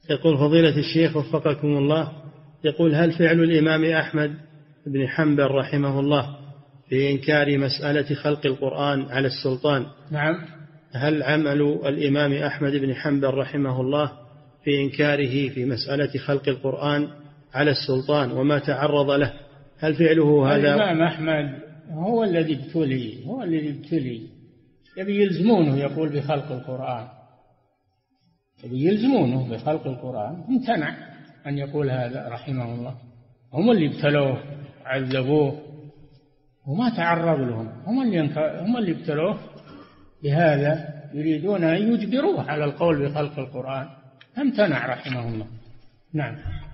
يقول فضيلة الشيخ وفقكم الله، يقول هل فعل الإمام أحمد بن حنبل رحمه الله في إنكار مسألة خلق القرآن على السلطان؟ نعم. هل عمل الإمام أحمد بن حنبل رحمه الله في إنكاره في مسألة خلق القرآن على السلطان وما تعرض له، هل فعله هذا؟ الإمام أحمد هو الذي ابتلي، يبي يلزمونه يقول بخلق القرآن، يبي يلزمونه بخلق القرآن، امتنع أن يقول هذا رحمه الله. هم اللي ابتلوه عذبوه وما تعرض لهم، هم اللي ابتلوه بهذا، يريدون أن يجبروه على القول بخلق القرآن، امتنع رحمه الله. نعم.